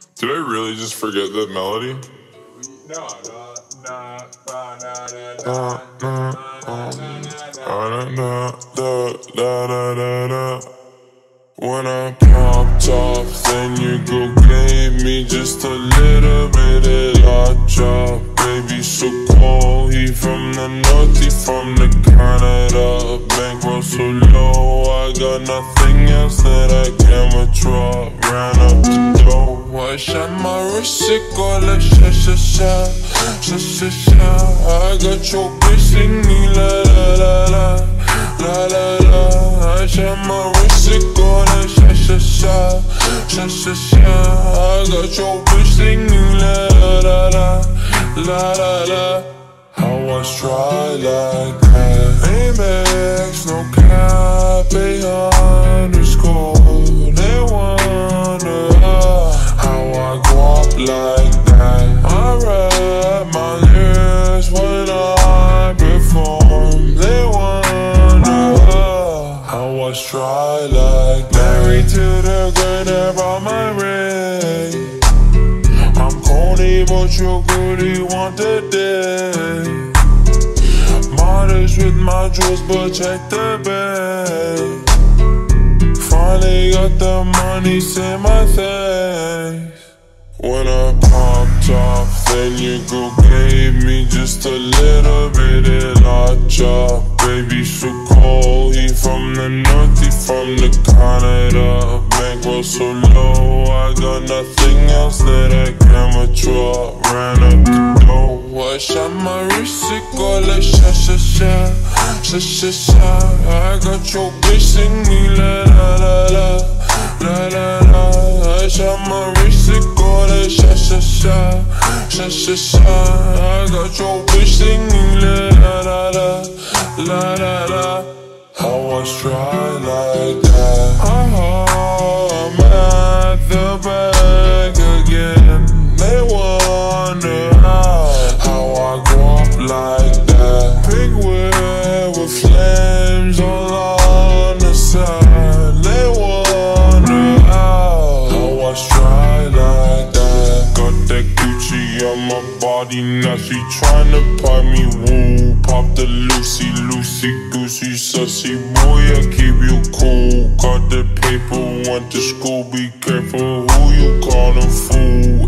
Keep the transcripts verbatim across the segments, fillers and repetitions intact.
Did I really just forget that melody? No, no, no, When I popped off, then you go gave me just a little bit of la chop. Baby, so cold, he from the north, he from the Canada. Bankroll so low, I got nothing else that I can withdraw. Ran up the door, I shot my wrist, it go like sha sha sha, sha sha sha. I got your bitch singing la la la la, la la la. I shot my wrist, it go like sha sha sha, sha sha sha. I got your bitch singing la la la la, la la la. How was try like that? Amex, no cap, a underscore. They wonder how I go up like that. I rap my lyrics when I perform. They wonder how I was try like that. Married to the girl that brought my ring. I'm corny, but you're good, you want the day. Modest with my jewels, but check the bag. Finally got the money, say my thanks. When I popped off, then you go gave me just a little bit of la chop. Baby, so cold, he from the north, he from the Canada. Bankroll so low, I got nothing else that I can withdraw. Ran up the door, I shot my wrist, it go like sha sha sha, sha sha sha. I got your bitch singing la la la la, la la la. I shot my wrist, it go like sha sha sha, sha sha sha. I got your bitch singing la la la la, la la la. How was try like that? Oh, I'm at the back again. They wonder how, how I go up like that. Big wheel with flames all on the side. They wonder how, how I was try like that. Got that Gucci on my body, now she tryna pop me woo. Pop the Lucy, Lucy, Goosey, sussy boy, I keep you cool. Got the paper, went to school, be careful who you callin' fool,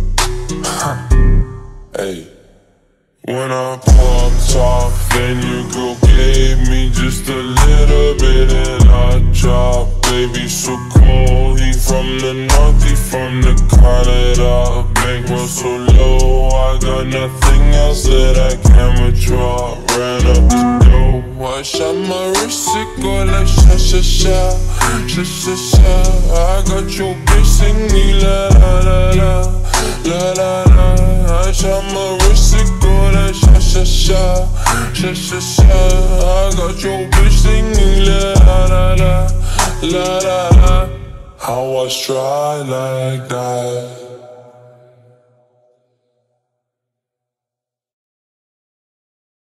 ayy. Hey. When I popped off, then you go gave me just a little bit of la chop. Baby, so cold, he from the north, he from the Canada. Bankroll so low, I got nothing else that I can withdraw. Ran up the door, I shot my wrist, it go like sha sha sha, sha sha sha. I got your bitch singing la la la la, la la la. I shot my wrist, it go like sha sha sha, sha sha sha. I got your bitch singing la la la la, la la la. How was try like that?